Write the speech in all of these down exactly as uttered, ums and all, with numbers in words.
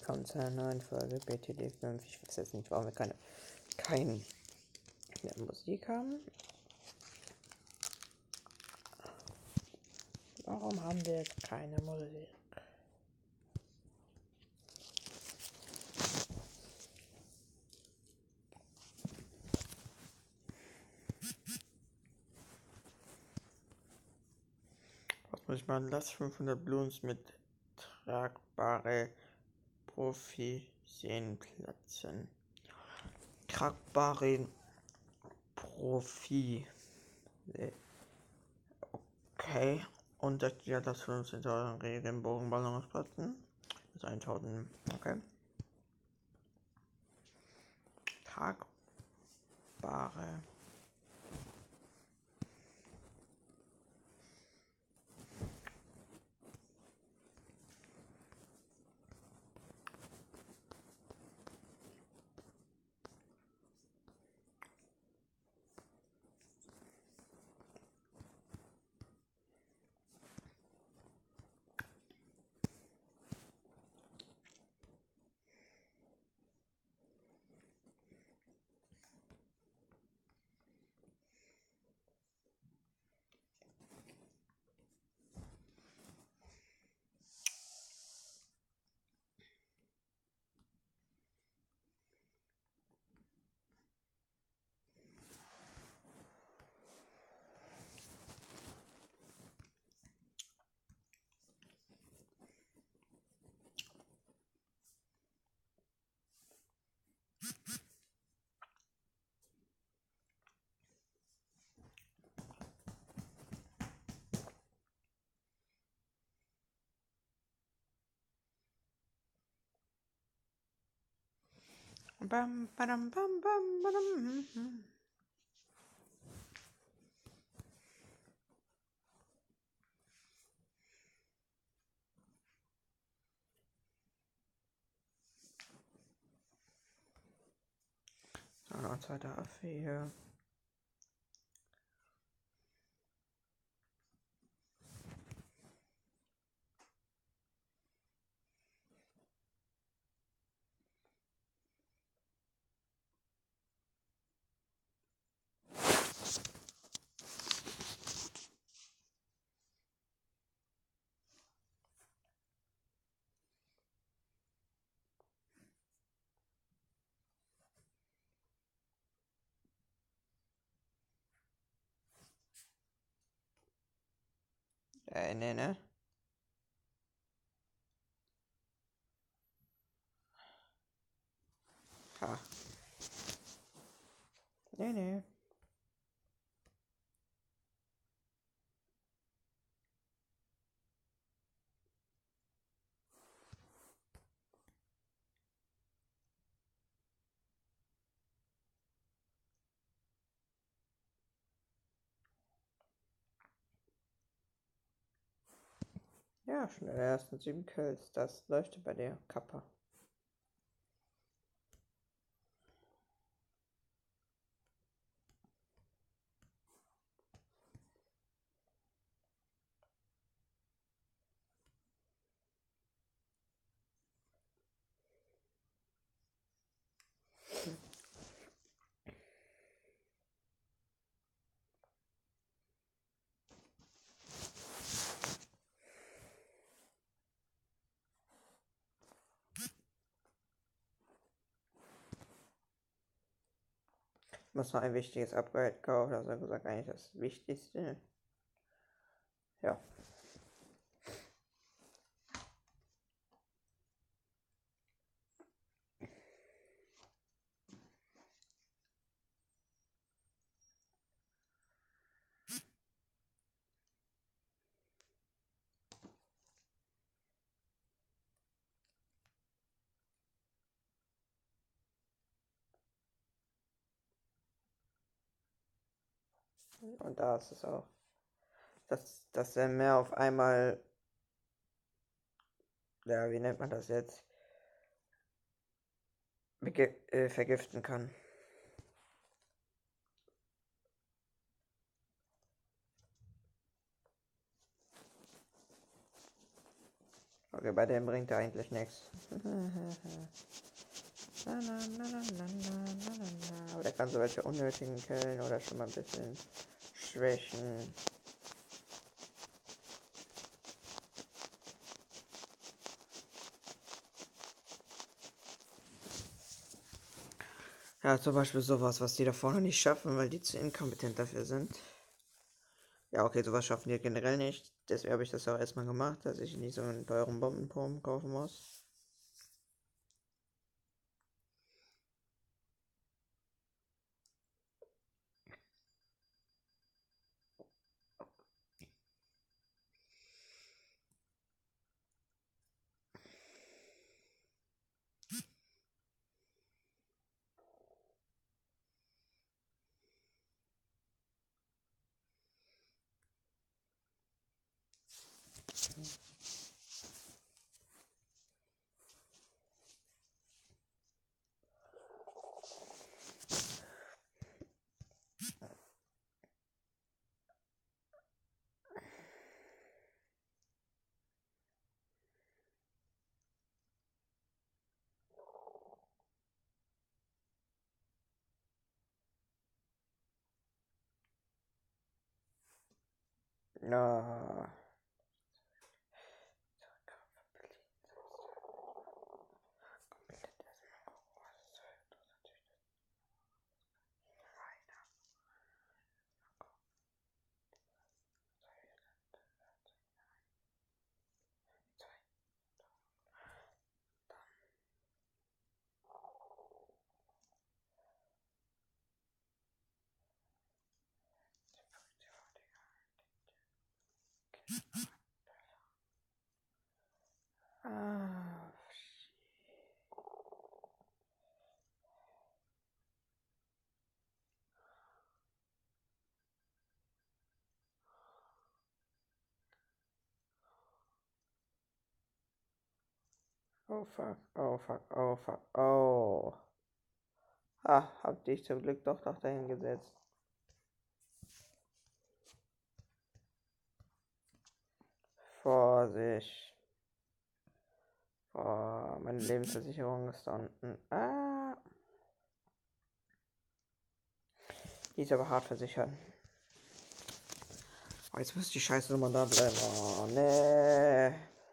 willkommen zu einer neuen Folge B T D fünf. Ich weiß jetzt nicht, warum wir keine, keine Musik haben. Warum haben wir jetzt keine Musik? Was muss ich machen? Lass fünfhundert Bloons mit tragbare Profi-Seen platzen. Tragbare Profi. Okay. Und das ja das fünfzehntausend Regenbogenballons platzen. Das ist eintausend. Okay. Tragbare. Bam, badam, bam, bam, badam. So, noch ein zweiter Affe hier. Äh, ne, ne? Ha. Ne, ne. Ja, schon in den ersten sieben Kills. Das leuchtet bei der Kappa. Ich muss noch ein wichtiges Upgrade kaufen, das ist gesagt eigentlich das Wichtigste. Ja. Und da ist es auch, dass, dass er mehr auf einmal, ja, wie nennt man das jetzt, Bege äh, vergiften kann. Okay, Okay, bei dem bringt er eigentlich nichts. Aber der kann so welche unnötigen killen oder schon mal ein bisschen schwächen. Ja, zum Beispiel sowas, was die da vorne nicht schaffen, weil die zu inkompetent dafür sind. Ja, okay, sowas schaffen die generell nicht. Deswegen habe ich das auch erstmal gemacht, dass ich nicht so einen teuren Bombenturm kaufen muss. Na. Ah, oh fuck, oh fuck, oh fuck, oh. Ah, hab dich zum Glück doch noch dahin gesetzt. Vorsicht. Oh, meine Lebensversicherung ist da unten. Ah. Die ist aber hart versichert. Oh, jetzt muss die scheiße Nummer da bleiben. Oh, nee.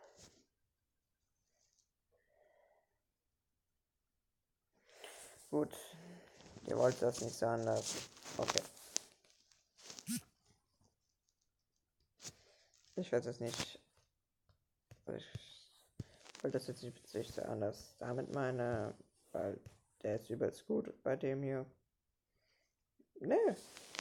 Gut. Ihr wollt das nicht so anders. Okay. Ich werde es nicht. Ich wollte das jetzt nicht so anders damit meine. Weil der ist übelst gut bei dem hier. Nee.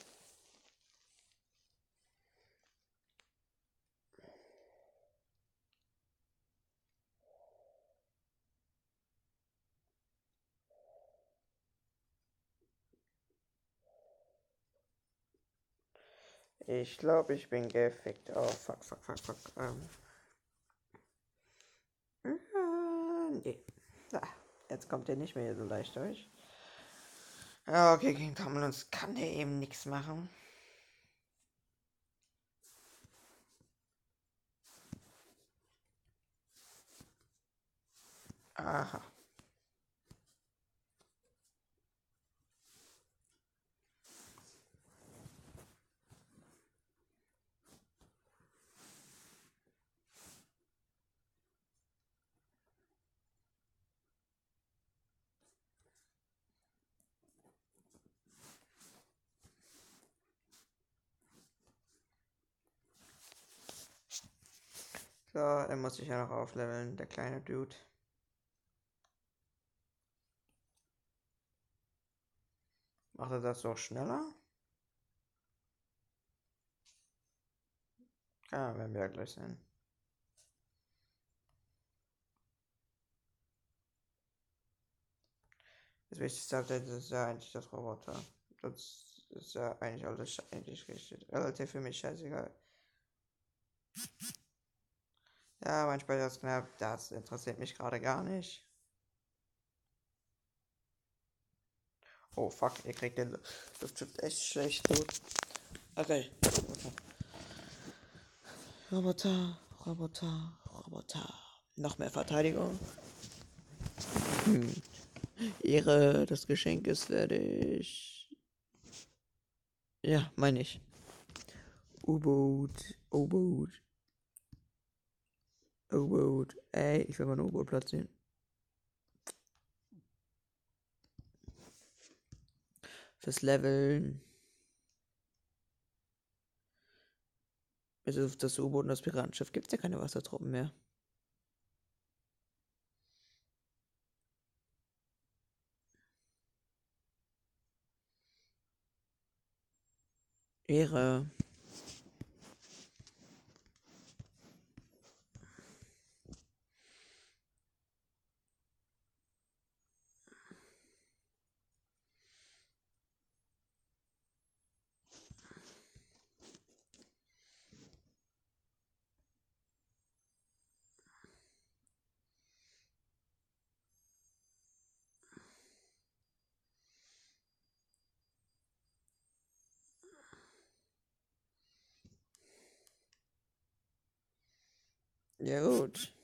Ich glaube, ich bin gefickt. Oh, fuck, fuck, fuck, fuck. Ähm. Äh, nee. Ah, jetzt kommt der nicht mehr so leicht durch. Ja, okay, gegen Tomlins kann der eben nichts machen. Aha. So, er muss sich ja noch aufleveln, der kleine Dude. Macht er das so schneller? Ja, werden wir ja gleich sehen. Das wichtigste Update ist ja eigentlich das Roboter. Das ist ja eigentlich alles eigentlich richtig. Relativ für mich scheißegal. Ja, mein Speicher ist knapp. Das interessiert mich gerade gar nicht. Oh fuck, ihr kriegt den Luftschiff echt schlecht tot. Okay. Roboter, Roboter, Roboter. Noch mehr Verteidigung. Hm. Ehre des Geschenkes werde ich. Ja, meine ich. U-Boot. U-Boot. U-Boot. Ey, ich will mal ein U-Boot platzieren. Fürs Leveln. Also das U-Boot und das Piratenschiff gibt es ja keine Wassertruppen mehr. Ehre. Ja gut.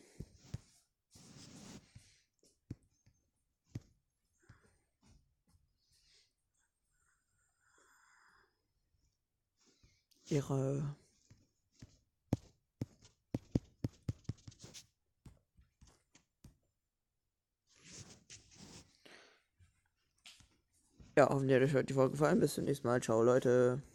Ihre. Ja, hoffentlich hat euch heute die Folge gefallen. Bis zum nächsten Mal. Ciao, Leute.